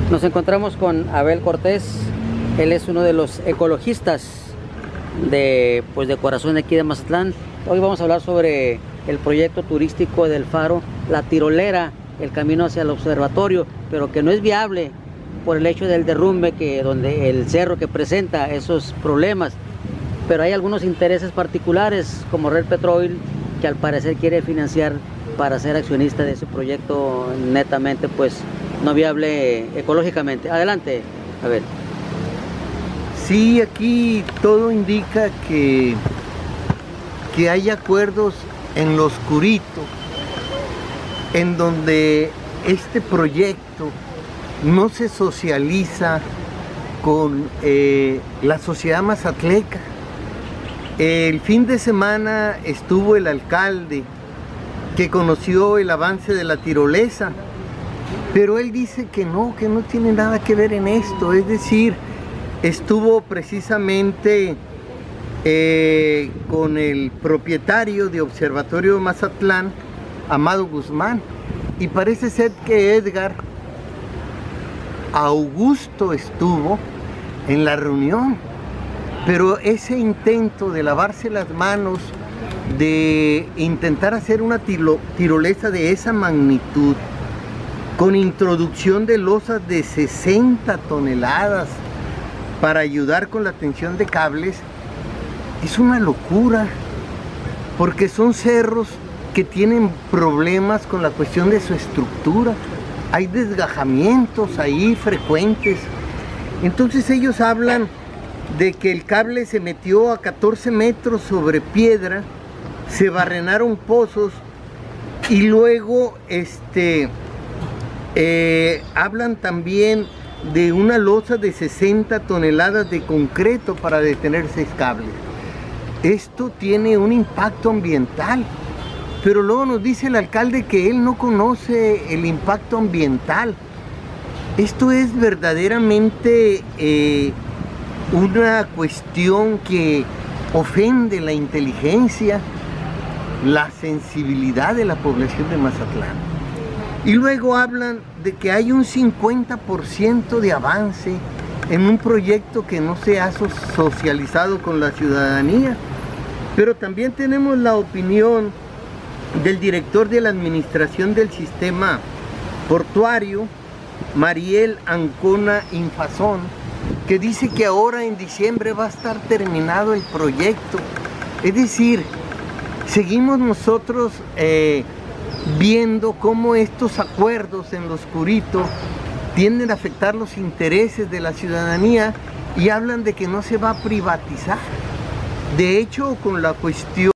Nos encontramos con Abel Cortés. Él es uno de los ecologistas de corazón de aquí de Mazatlán. Hoy vamos a hablar sobre el proyecto turístico del faro La Tirolera, el camino hacia el observatorio, pero que no es viable por el hecho del derrumbe, donde el cerro que presenta esos problemas. Pero hay algunos intereses particulares, como Red Petrol, que al parecer quiere financiar para ser accionista de ese proyecto netamente no viable ecológicamente. Adelante, a ver. Sí, aquí todo indica que hay acuerdos en lo oscurito, en donde este proyecto no se socializa con la sociedad mazatleca. El fin de semana estuvo el alcalde que conoció el avance de la tirolesa, pero él dice que no tiene nada que ver en esto. Es decir, estuvo precisamente con el propietario de Observatorio Mazatlán, Amado Guzmán, y parece ser que Edgar Augusto estuvo en la reunión, pero ese intento de lavarse las manos, de intentar hacer una tirolesa de esa magnitud, con introducción de losas de 60 toneladas para ayudar con la tensión de cables, es una locura, porque son cerros que tienen problemas con la cuestión de su estructura. Hay desgajamientos ahí frecuentes. Entonces ellos hablan de que el cable se metió a 14 metros sobre piedra, se barrenaron pozos y luego hablan también de una losa de 60 toneladas de concreto para detener 6 cables. Esto tiene un impacto ambiental, pero luego nos dice el alcalde que él no conoce el impacto ambiental. Esto es verdaderamente una cuestión que ofende la inteligencia, la sensibilidad de la población de Mazatlán. Y luego hablan de que hay un 50% de avance en un proyecto que no se ha socializado con la ciudadanía. Pero también tenemos la opinión del director de la administración del sistema portuario, Mariel Ancona Infazón, que dice que ahora en diciembre va a estar terminado el proyecto. Es decir, seguimos nosotros viendo cómo estos acuerdos en lo oscurito tienden a afectar los intereses de la ciudadanía y hablan de que no se va a privatizar. De hecho, con la cuestión